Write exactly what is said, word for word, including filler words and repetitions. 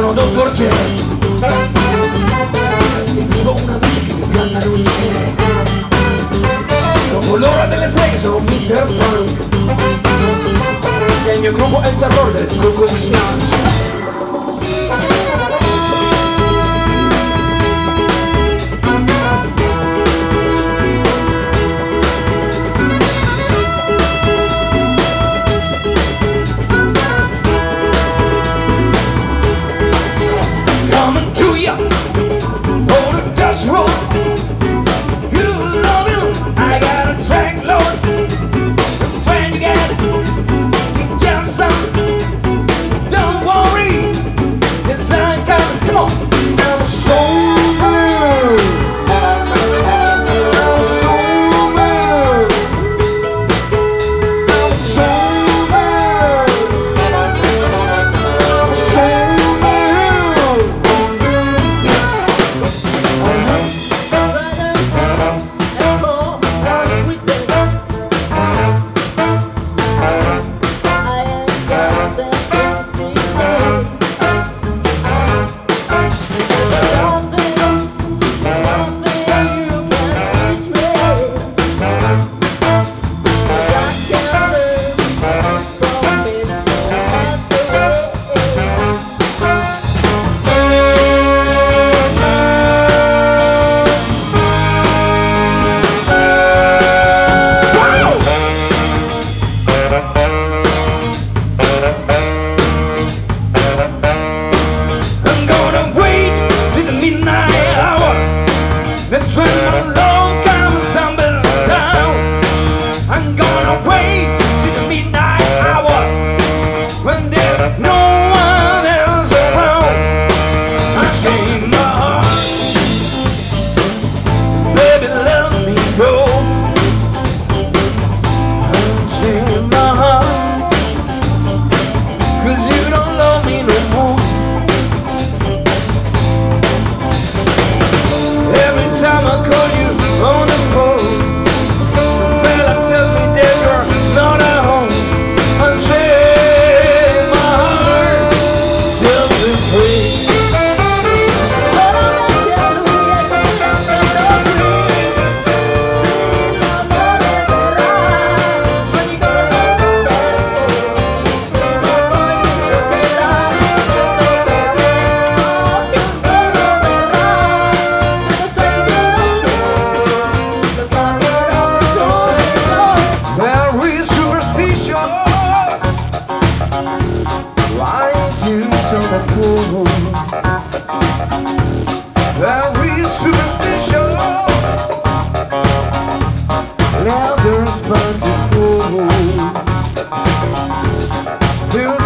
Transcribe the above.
sono dottor J. E vivo una vita che mi pianta non c'è. Dopo l'ora delle sei sono mister Punk. E il mio gruppo è il terrore del Ku Klux Klan. That's when my love comes tumbling down. I'm gonna wait till the midnight hour when there's no one else around. I shame my heart, baby, let me go. I shame my heart, 'cause you don't love me no more. Every time I call you on the phone, the fella tells me that you're not at home. Unchain my heart, set me free. Very superstitious, now there's bountiful.